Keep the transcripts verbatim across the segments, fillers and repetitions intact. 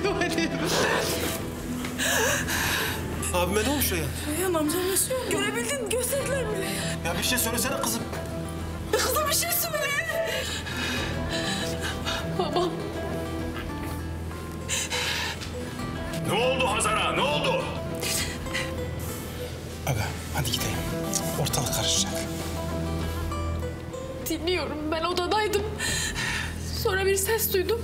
annem. Abime ne olmuş ya? Reyhan amcam yaşıyor. Görebildin mi? Gösterdiler mi? Ya bir şey söylesene kızım. Kızım bir şey söyle. Babam. Ne oldu Hazar'a? Ne oldu? Aga hadi gidelim. Ortalık karışacak. Dinliyorum. Ben odadaydım. Sonra bir ses duydum.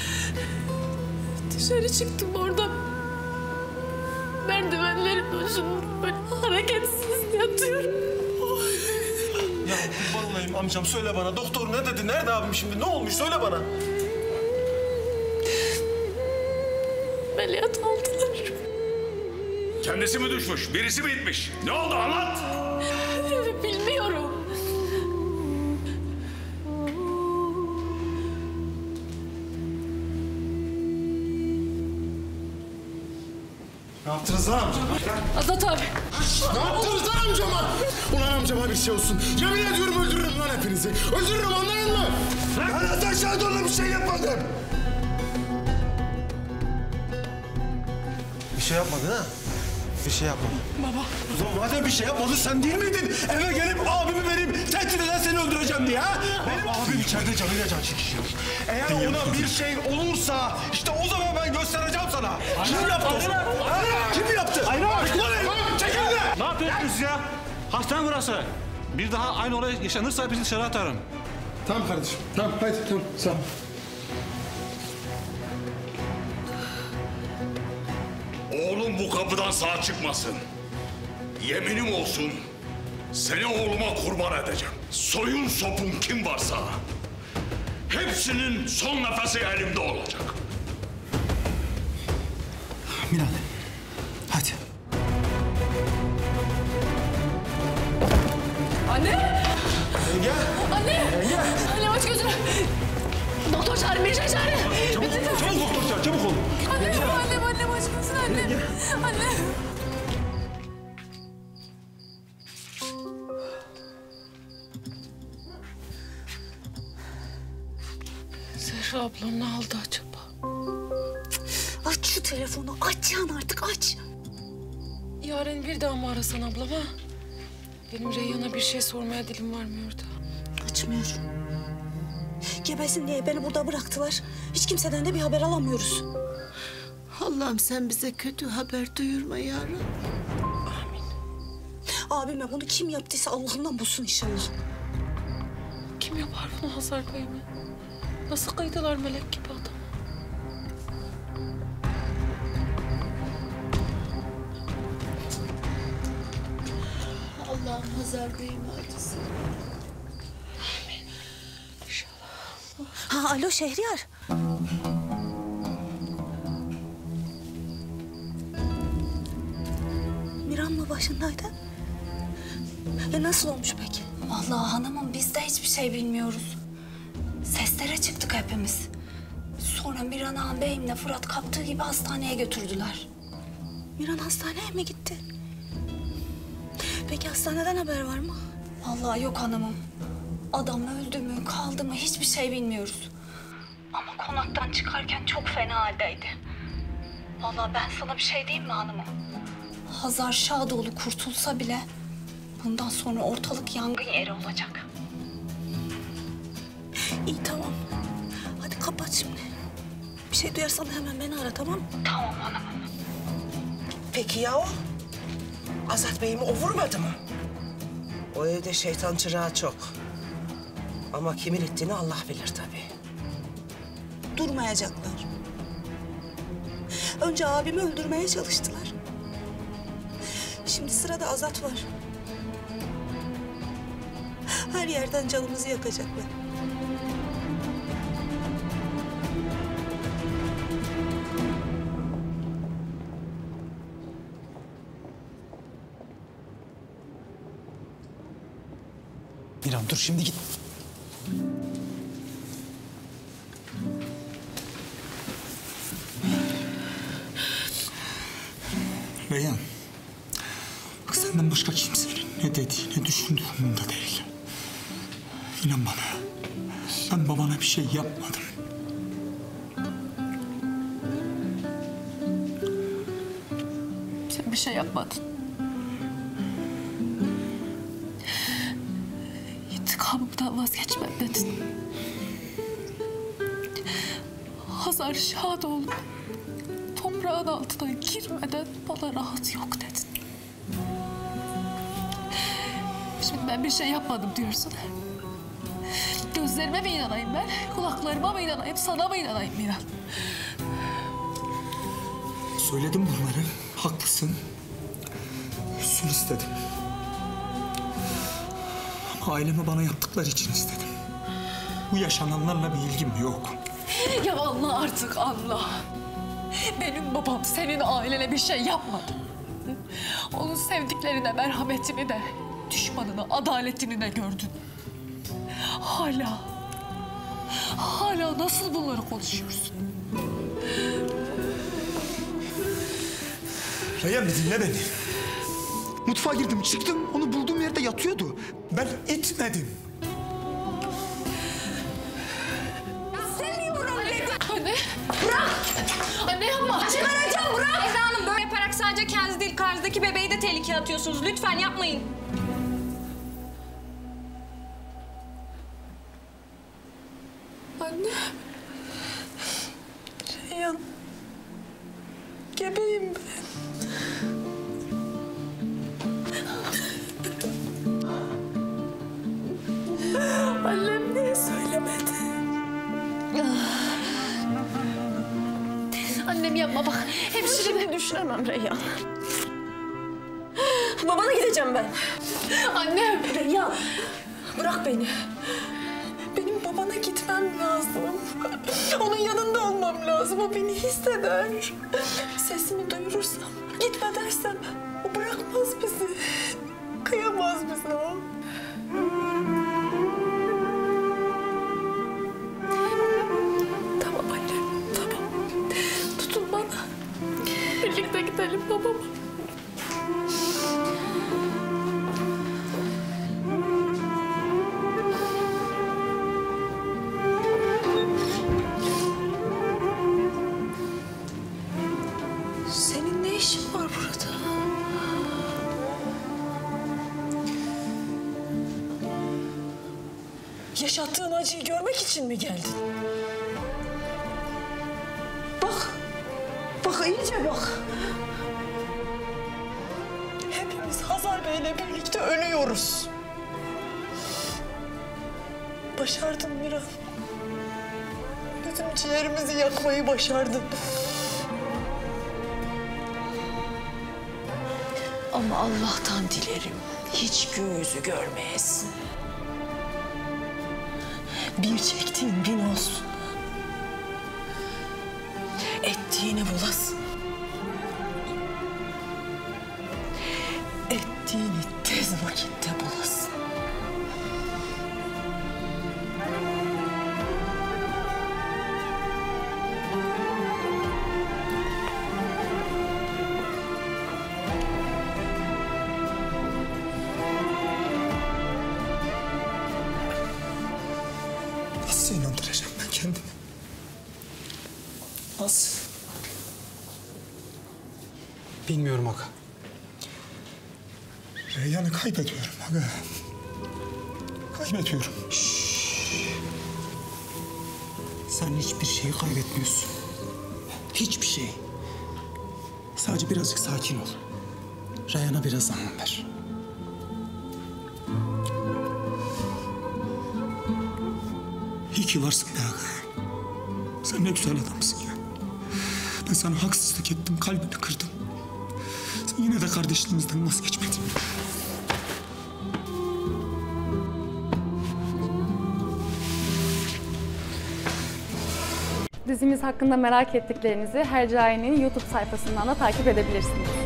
Dışarı çıktım orada. Merdivenlerin başında böyle hareketsiz yatıyorum. Ya kurban olayım amcam, söyle bana. Doktor ne dedi? Nerede abim şimdi? Ne olmuş? Söyle bana. Ameliyat aldılar. Kendisi mi düşmüş? Birisi mi itmiş? Ne oldu? Anlat! Bilmiyorum. Ne yaptınız lan amcama? Azat abi. Ne yaptınız lan amcama? Ulan amcama bir şey olsun. Yemin ediyorum öldürürüm lan hepinizi. Öldürürüm, anladın mı? Ben Hasan Şahdon'la bir şey yapmadım. Bir şey yapmadın ha? Bir şey yapmadın. Baba. Ulan madem bir şey yapmadın, sen değil miydin? Eve gelip abimi vereyim, tehdit eden seni öldüreceğim diye ha? Benim abim içeride canıyla can çekişiyor. Eğer ona bir şey olursa, işte o zaman ben göstereceğim sana. Kim yaptı onu? Ha? Kim yaptı? Hayır abi. Çekil de! Ne yapıyorsunuz ya? Hastane burası. Bir daha aynı olay yaşanırsa bizi dışarı atarım. Tamam kardeşim. Tamam hadi tamam. Sağ ol. Oğlum bu kapıdan sağ çıkmasın. Yeminim olsun, seni oğluma kurban edeceğim. Soyun sopun kim varsa, hepsinin son nefesi elimde olacak. Miran, hadi. Anne! Yenge! Anne! Yenge! Anne aç gözünü. Doktor çağırın, bir şey çağırın. Çabuk, çabuk doktor çağır, çabuk ol. Annem, annem, annem aç gözünü annem. Anne. Zehra ablam ne aldı acaba? Aç şu telefonu, aç Cihan artık aç. Yarın bir daha mı arasan ablam ha? Benim Reyhan'a bir şey sormaya dilim varmıyor da. Açmıyor. Gebesin diye beni burada bıraktılar. Hiç kimseden de bir haber alamıyoruz. Allah'ım sen bize kötü haber duyurma ya Rabbi. Amin. Abime bunu kim yaptıysa Allah'ından bulsun inşallah. Kim yapar bunu Hazar Bey mi? Nasıl kıydılar melek gibi adam? Allah'ım Hazar Bey'in acısı. Ha alo Şehriyar. Miran mı başındaydı? E nasıl olmuş peki? Vallahi hanımım biz de hiçbir şey bilmiyoruz. Seslere çıktık hepimiz. Sonra Miran ağam beyimle Fırat kaptığı gibi hastaneye götürdüler. Miran hastaneye mi gitti? Peki hastaneden haber var mı? Vallahi yok hanımım. Adam öldü mü kaldı mı hiçbir şey bilmiyoruz. Ama konaktan çıkarken çok fena haldeydi. Vallahi ben sana bir şey diyeyim mi hanımım? Hazar Şadoğlu kurtulsa bile bundan sonra ortalık yangın yeri olacak. İyi tamam. Hadi kapat şimdi. Bir şey duyarsan hemen beni ara tamam mı? Tamam hanımım. Peki ya o? Azat Bey'imi o vurmadı mı? O evde şeytan çırağı çok. Ama kimin ettiğini Allah bilir tabii. Durmayacaklar. Önce abimi öldürmeye çalıştılar. Şimdi sırada Azat var. Her yerden canımızı yakacaklar. Miran dur şimdi git. Reyhan. Bak senden başka kimsenin ne dediği, ne düşündüğü umurumda değil. İnan bana. Ben babana bir şey yapmadım. bir şey yapmadın. İntikamımdan vazgeçmem dedin. Hazar Şadoğlu toprağın altına girmeden bana rahat yok dedin. Şimdi ben bir şey yapmadım diyorsun. Gözlerime mi inanayım ben? Kulaklarıma mı inanayım? Sana mı inanayım Miran? Söyledim bunları. Haklısın. Üstün istedim. Ama aileme bana yaptıkları için istedim. Bu yaşananlarla bir ilgim yok. Ya anla artık anla. Benim babam senin ailene bir şey yapmadı. Onun sevdiklerine merhametini de, düşmanına adaletini de gördün. Hala, hala nasıl bunları konuşuyorsun? Reyhan bir dinle beni. Mutfağa girdim çıktım onu bulduğum yerde yatıyordu. Ben itmedim. Seviyorum dedim. Anne. Bırak. Anne yapma. Çıkaracağım bırak. Ezra Hanım böyle yaparak sadece kendiniz değil karnınızdaki bebeği de tehlikeye atıyorsunuz. Lütfen yapmayın. Anne. Reyhan. Gebeyim ben. Annem niye söylemedi? Annem yapma bak. Hemşire Düşünemem Reyhan. Babana gideceğim ben. Annem. Reyhan, bırak beni. Benim babana gitmem lazım. Onun yanında olmam lazım. O beni hisseder. Sesimi duyurursam, gitme dersem o bırakmaz bizi. Kıyamaz bize o. Tamam anne, tamam. Tutun bana. Birlikte gidelim babama. Senin ne işin var burada? Yaşattığın acıyı görmek için mi geldin? Bak, bak iyice bak. Hepimiz Hazar Bey'le birlikte ölüyoruz. Başardın Miran. Bizim ciğerimizi yakmayı başardın. Ama Allah'tan dilerim hiç göğüzü görmeyesin. Bir çektiğin bin olsun. Ettiğini bulasın. Ettiğini tez vakitte bulasın. Nasıl inandıracağım ben kendimi? Nasıl? Bilmiyorum aga. Reyhan'ı kaybediyorum aga. Kaybediyorum. Şşş. Sen hiçbir şeyi kaybetmiyorsun. Hiçbir şey. Sadece birazcık sakin ol. Reyhan'a biraz zaman ver. İyi ki varsın be aga. Sen ne güzel adamsın ya. Ben sana haksızlık ettim, kalbini kırdım. Sen yine de kardeşliğimizden vazgeçmedin. Dizimiz hakkında merak ettiklerinizi Hercai'nin YouTube sayfasından da takip edebilirsiniz.